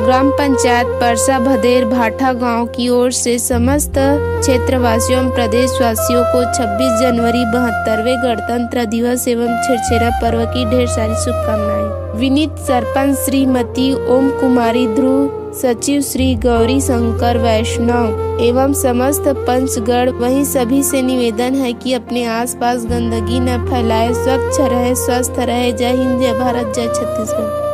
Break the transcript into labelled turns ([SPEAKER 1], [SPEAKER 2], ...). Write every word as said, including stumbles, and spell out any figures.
[SPEAKER 1] ग्राम पंचायत परसा भदेर भाठा गांव की ओर से समस्त क्षेत्रवासियों एवं प्रदेशवासियों को छब्बीस जनवरी बहत्तरवें गणतंत्र दिवस एवं छेरछेरा पर्व की ढेर सारी शुभकामनाएं। विनीत सरपंच श्रीमती ओम कुमारी ध्रुव, सचिव श्री गौरी शंकर वैष्णव एवं समस्त पंचगण, वहीं सभी से निवेदन है कि अपने आसपास गंदगी न फैलाए, स्वच्छ रहे, स्वस्थ रहे। जय हिंद, जय भारत, जय छत्तीसगढ़।